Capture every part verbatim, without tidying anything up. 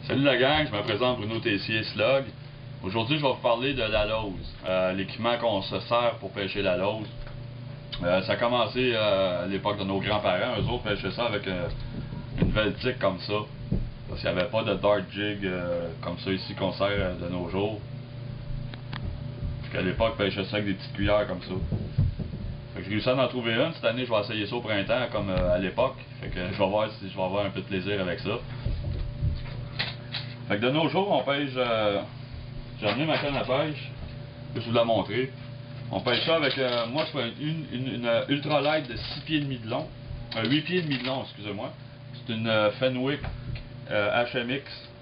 Salut la gang, je me présente Bruno Tessier Slug. Aujourd'hui, je vais vous parler de la lose, euh, l'équipement qu'on se sert pour pêcher la lose. Euh, ça a commencé euh, à l'époque de nos grands-parents, eux autres pêchaient ça avec euh, une veltique comme ça. Parce qu'il n'y avait pas de dart jig euh, comme ça ici qu'on sert euh, de nos jours. Puis qu'à l'époque, ils pêchaient ça avec des petites cuillères comme ça. Fait que j'ai réussi à en trouver une. Cette année, je vais essayer ça au printemps comme euh, à l'époque. Fait que je vais voir si je vais avoir un peu de plaisir avec ça. Fait que de nos jours, on pêche. Euh, J'ai amené ma canne à pêche. Je vais vous la montrer. On pêche ça avec. Euh, moi, je fais une, une, une, une ultralight de six pieds et demi de long. Euh, huit pieds et demi de long, excusez-moi. C'est une euh, Fenwick euh, H M X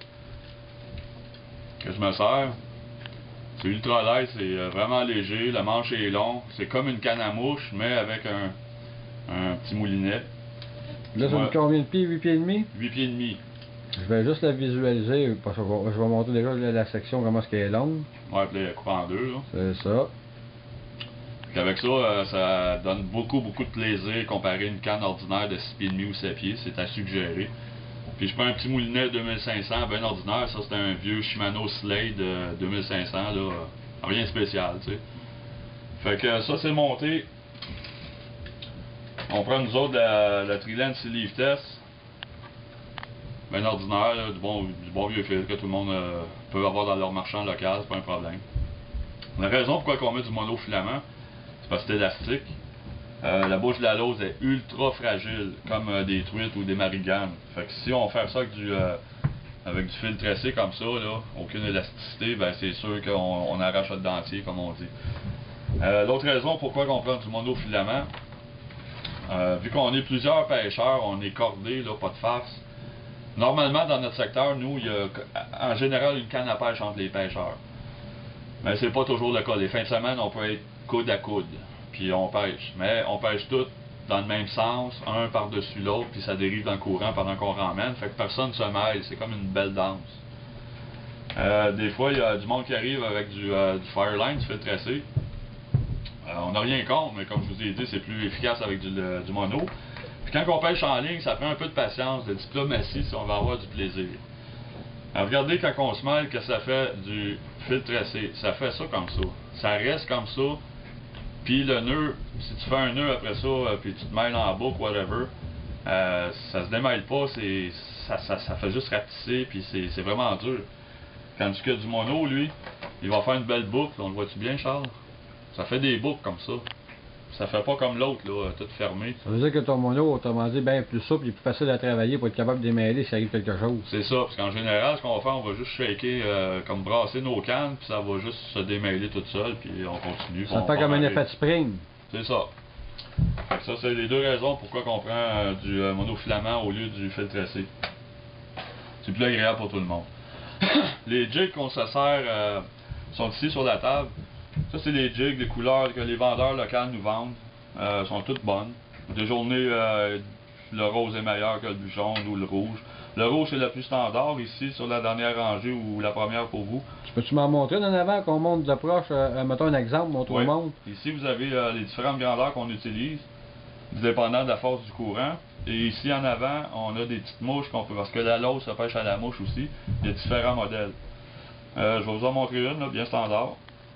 que je me sers. C'est ultralight, c'est euh, vraiment léger. Le manche est long. C'est comme une canne à mouche, mais avec un, un petit moulinet. Là, ça me combien de pieds? huit pieds et demi? huit pieds et demi. Je vais juste la visualiser parce que je vais montrer déjà la, la section comment est-ce qu'elle est longue. Ouais, puis là, elle est coupée en deux. C'est ça. Puis avec ça, euh, ça donne beaucoup, beaucoup de plaisir comparé à une canne ordinaire de six pieds et demi ou sept pieds. C'est à suggérer. Puis je prends un petit moulinet deux mille cinq cents, bien ordinaire. Ça, c'est un vieux Shimano Slade euh, deux mille cinq cents, là. Rien de spécial, tu sais. Fait que ça, c'est monté. On prend nous autres la, la Triland Sleeve Test. Bien ordinaire, là, du, bon, du bon vieux fil que tout le monde euh, peut avoir dans leur marchand local, c'est pas un problème. La raison pourquoi on met du monofilament, c'est parce que c'est élastique. Euh, la bouche de la lose est ultra fragile, comme euh, des truites ou des mariganes. Fait que si on fait ça avec du, euh, avec du fil tressé comme ça, là, aucune élasticité, ben c'est sûr qu'on on arrache le dentier, comme on dit. Euh, L'autre raison pourquoi on prend du monofilament, euh, vu qu'on est plusieurs pêcheurs, on est cordés, là, pas de farce. Normalement, dans notre secteur, nous, il y a en général une canne à pêche entre les pêcheurs. Mais c'est pas toujours le cas. Les fins de semaine, on peut être coude à coude, puis on pêche. Mais on pêche tous dans le même sens, un par-dessus l'autre, puis ça dérive dans le courant pendant qu'on ramène. Fait que personne ne se mêle. C'est comme une belle danse. Euh, des fois, il y a du monde qui arrive avec du, euh, du Fireline, du fil tressé. Euh, on n'a rien contre, mais comme je vous ai dit, c'est plus efficace avec du, le, du mono. Puis quand on pêche en ligne, ça prend un peu de patience, de diplomatie si on veut avoir du plaisir. Alors regardez quand on se mêle que ça fait du fil tressé. Ça fait ça comme ça. Ça reste comme ça. Puis le nœud, si tu fais un nœud après ça, puis tu te mêles en boucle, whatever, euh, ça se démêle pas, c'est ça, ça, ça fait juste rapetisser, puis c'est vraiment dur. Tandis que du mono, lui, il va faire une belle boucle. On le voit-tu bien, Charles? Ça fait des boucles comme ça. Ça fait pas comme l'autre, là, tout fermé. Ça veut dire que ton mono, autrement dit, bien plus souple et plus facile à travailler pour être capable de démêler s'il arrive quelque chose. C'est ça, parce qu'en général, ce qu'on va faire, on va juste shaker, euh, comme brasser nos cannes, puis ça va juste se démêler tout seul, puis on continue. Ça fait comme un effet de spring. C'est ça. Fait que ça, c'est les deux raisons pourquoi on prend euh, du euh, monofilament au lieu du fil tressé. C'est plus agréable pour tout le monde. Les jigs qu'on se sert euh, sont ici sur la table. Ça, c'est les jigs, les couleurs que les vendeurs locaux nous vendent. Euh, sont toutes bonnes. Des journées, euh, le rose est meilleur que le jaune ou le rouge. Le rouge, c'est le plus standard ici, sur la dernière rangée ou la première pour vous. Peux-tu m'en montrer en avant qu'on monte de proche? Euh, mettons un exemple, montre oui. au monde. Ici, vous avez euh, les différentes grandeurs qu'on utilise, dépendant de la force du courant. Et ici, en avant, on a des petites mouches qu'on peut... Parce que la lose se pêche à la mouche aussi. Il y a différents modèles. Euh, je vais vous en montrer une, là, bien standard.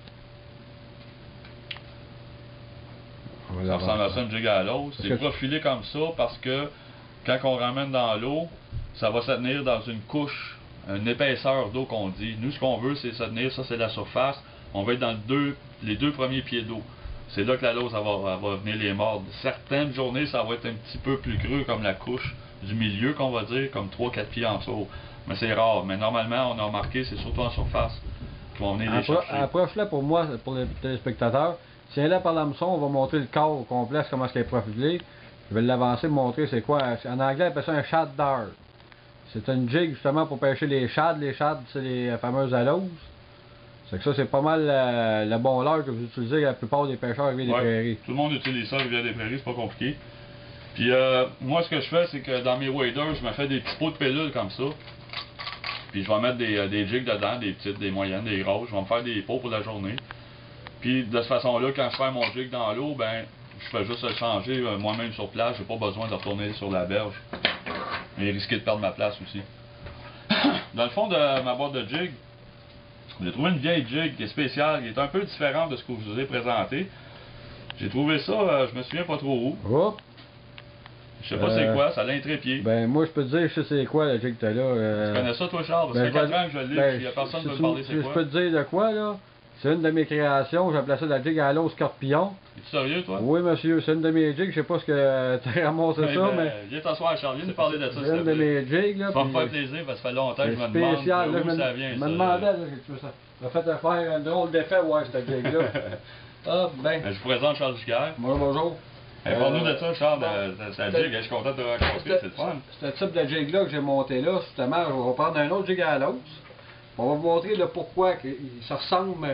Ça ressemble à ça, une jig à l'eau. C'est profilé comme ça parce que quand on ramène dans l'eau, ça va se tenir dans une couche, une épaisseur d'eau qu'on dit. Nous, ce qu'on veut, c'est se tenir, ça c'est la surface. On va être dans le deux, les deux premiers pieds d'eau. C'est là que la lose va, va venir les mordre. Certaines journées, ça va être un petit peu plus creux comme la couche du milieu, qu'on va dire, comme trois quatre pieds en dessous. Mais c'est rare. Mais normalement, on a remarqué, c'est surtout en surface qu'ils vont venir les chercher. Approche-là pour moi, pour les téléspectateurs. Tiens là par l'hameçon, on va montrer le corps au complet, comment est-ce qu'il est profilé. Je vais l'avancer, montrer c'est quoi. En anglais, on appelle ça un shad dart. C'est une jig justement pour pêcher les shads. Les shads, c'est les fameuses aloses. C'est que ça, c'est pas mal euh, le bon leurre que vous utilisez la plupart des pêcheurs à Rivière des Prairies. Tout le monde utilise ça à Rivière des Prairies, c'est pas compliqué. Puis euh, moi, ce que je fais, c'est que dans mes waders, je me fais des petits pots de pilules comme ça. Puis je vais mettre des, des jigs dedans, des petites, des moyennes, des grosses. Je vais me faire des pots pour la journée. Puis de cette façon-là, quand je fais mon jig dans l'eau, ben je fais juste le changer euh, moi-même sur place. J'ai pas besoin de retourner sur la berge et risquer de perdre ma place aussi. dans le fond de ma boîte de jig, j'ai trouvé une vieille jig qui est spéciale, qui est un peu différente de ce que je vous ai présenté. J'ai trouvé ça, euh, je me souviens pas trop où. Oh. Je sais pas Euh, c'est quoi, ça a un trépied. Ben, moi, je peux te dire, je sais c'est quoi la jig que t'as là. Euh... Tu connais ça, toi, Charles? Ça Ben, fait quatre je- ans que je l'ai, ben, puis il y a personne qui si peut me tu- parler si c'est Je quoi. peux te dire de quoi, là? C'est une de mes créations, j'appelais ça la jig à l'eau scorpion. Es-tu sérieux, toi? Oui, monsieur, c'est une de mes jigs, je sais pas ce que t'as ramassé Ben, ça, ben, mais... Viens t'asseoir, Charles, viens nous parler de ça, s'il C'est te une de plaît. mes jigs, là. Ça va me puis- faire plaisir, parce que ça fait longtemps que je me C'est demande spécial, là, d'où je me- ça vient. Je ça. me demandais, là, que tu ça. Ça fait faire un drôle d'effet, ouais, cette jig-là. Ah, ben. Ben, je vous présente Charles Giguère. Bonjour, bonjour. Hey, Parle-nous Euh, de ça, Charles, bon, de, de ta c'est- jig. Je suis content de te rencontrer, c'est le fun. Ce type de jig-là que j'ai monté là, justement, on va prendre un autre jig à l'os. On va vous montrer le pourquoi que il- ça ressemble.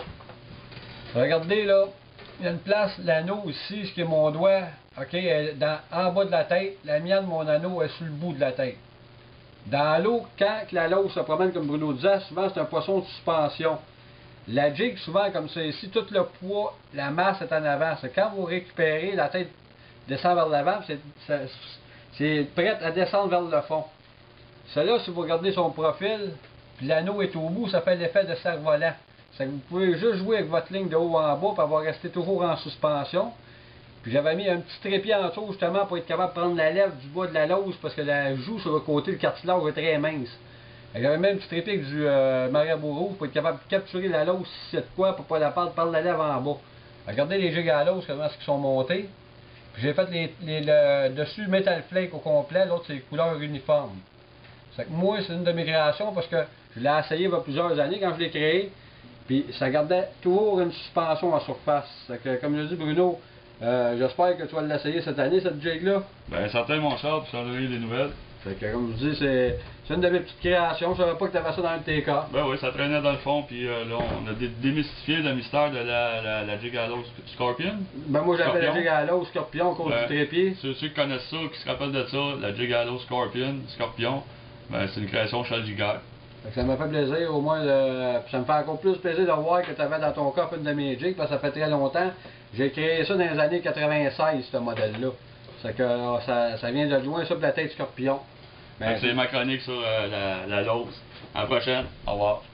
Regardez là, il y a une place, l'anneau ici, ce qui est mon doigt, ok, elle- dans, en bas de la tête, la mienne, mon anneau est sur le bout de la tête. Dans l'eau, quand que la lose se promène comme Bruno disait, souvent c'est un poisson de suspension. La jig, souvent comme ça ici, tout le poids, la masse est en avant. C'est quand vous récupérez, la tête descend vers l'avant, c'est ça- c'est prêt à descendre vers le fond. Celle-là, si vous regardez son profil, puis l'anneau est au bout, ça fait l'effet de cerf-volant. C'est que vous pouvez juste jouer avec votre ligne de haut en bas, puis avoir resté toujours en suspension. Puis j'avais mis un petit trépied en dessous, justement, pour être capable de prendre la lèvre du bas de la lose, parce que la joue sur le côté, le cartilage est très mince. Fait que J'avais même un petit trépied avec du euh, marabout rouge pour être capable de capturer la lose si c'est de quoi, pour pas la perdre par la lèvre en bas. Regardez les gigs à l'os, comment est-ce qu'ils sont montés. Puis j'ai fait les, les, le dessus Metal Flake au complet, l'autre c'est couleur uniforme. C'est que moi, c'est une de mes créations parce que je l'ai essayé il y a plusieurs années quand je l'ai créé. Puis ça gardait toujours une suspension en surface. C'est que, comme je dis Bruno, euh, j'espère que tu vas l'essayer cette année, cette jig-là. Ben, certain, mon Charles, puis je t'en donnerai des nouvelles. Fait que, comme je dis, c'est c'est une de mes petites créations. Je savais pas que tu avais ça dans le T K. Ben oui, ça traînait dans le fond, puis euh, là, on a dé- démystifié le mystère de la, la, la jig à l'eau Scorpion. Ben moi j'appelle la Scorpion. jig à l'eau Scorpion au cause Ben, du trépied. Ceux, ceux qui connaissent ça, qui se rappellent de ça, la jig à l'eau Scorpion, Scorpion, ben, c'est une création Charles Giguère. Fait que ça m'a fait plaisir au moins de... puis ça me fait encore plus plaisir de voir que tu avais dans ton coffre une de mes jigs parce que ça fait très longtemps. J'ai créé ça dans les années quatre-vingt-seize, ce modèle-là. C'est que euh, ça, ça vient de loin, ça, pour la tête Scorpion. Ben, c'est ma chronique sur euh, la, la lose. À la prochaine. Au revoir.